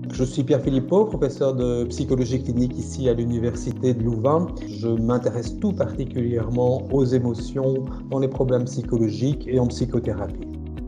Je suis Pierre Philippot, professeur de psychologie clinique ici à l'Université de Louvain. Je m'intéresse tout particulièrement aux émotions dans les problèmes psychologiques et en psychothérapie.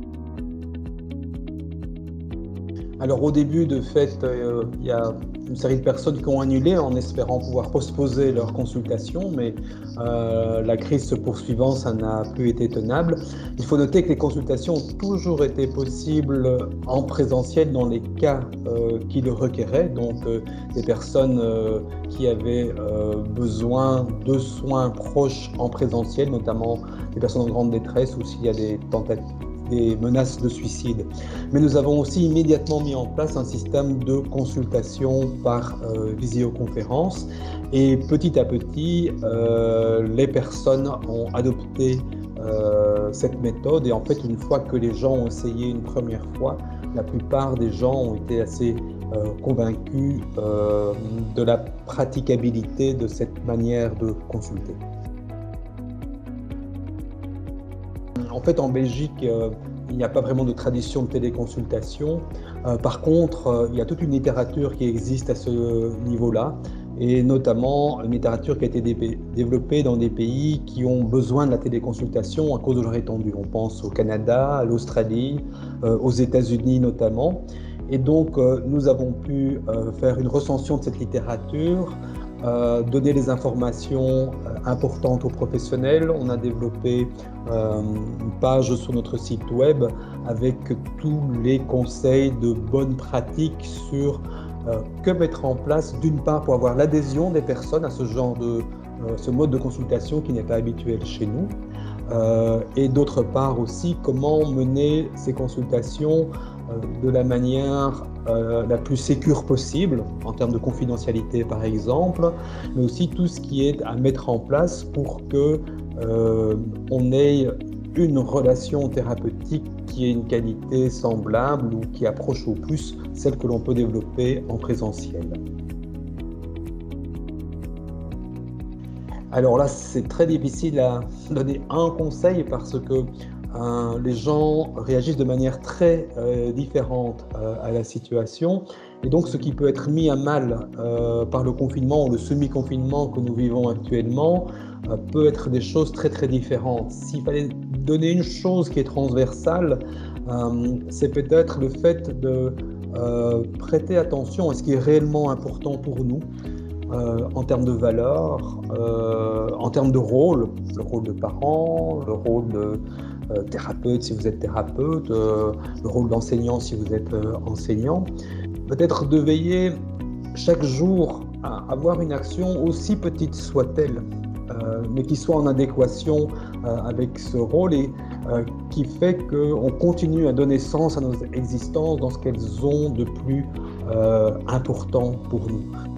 Alors au début, de fait, il y a une série de personnes qui ont annulé en espérant pouvoir postposer leur consultation, mais la crise se poursuivant, ça n'a plus été tenable. Il faut noter que les consultations ont toujours été possibles en présentiel dans les cas qui le requéraient, donc des personnes qui avaient besoin de soins proches en présentiel, notamment des personnes en grande détresse ou s'il y a des tentatives, des menaces de suicide. Mais nous avons aussi immédiatement mis en place un système de consultation par visioconférence et petit à petit, les personnes ont adopté cette méthode et en fait, une fois que les gens ont essayé une première fois, la plupart des gens ont été assez convaincus de la praticabilité de cette manière de consulter. En fait, en Belgique, il n'y a pas vraiment de tradition de téléconsultation. Par contre, il y a toute une littérature qui existe à ce niveau-là, et notamment une littérature qui a été développée dans des pays qui ont besoin de la téléconsultation à cause de leur étendue. On pense au Canada, à l'Australie, aux États-Unis notamment. Et donc, nous avons pu faire une recension de cette littérature, donner des informations importantes aux professionnels. On a développé une page sur notre site web avec tous les conseils de bonnes pratiques sur que mettre en place, d'une part pour avoir l'adhésion des personnes à ce mode de consultation qui n'est pas habituel chez nous, et d'autre part aussi comment mener ces consultations de la manière la plus sécure possible, en termes de confidentialité par exemple, mais aussi tout ce qui est à mettre en place pour que on ait une relation thérapeutique qui ait une qualité semblable ou qui approche au plus celle que l'on peut développer en présentiel. Alors là, c'est très difficile à donner un conseil parce que les gens réagissent de manière très différente à la situation. Et donc, ce qui peut être mis à mal par le confinement ou le semi-confinement que nous vivons actuellement peut être des choses très très différentes. S'il fallait donner une chose qui est transversale, c'est peut-être le fait de prêter attention à ce qui est réellement important pour nous, en termes de valeurs, en termes de rôle, le rôle de parent, le rôle de thérapeute si vous êtes thérapeute, le rôle d'enseignant si vous êtes enseignant. Peut-être de veiller chaque jour à avoir une action aussi petite soit-elle, mais qui soit en adéquation avec ce rôle et qui fait qu'on continue à donner sens à nos existences dans ce qu'elles ont de plus important pour nous.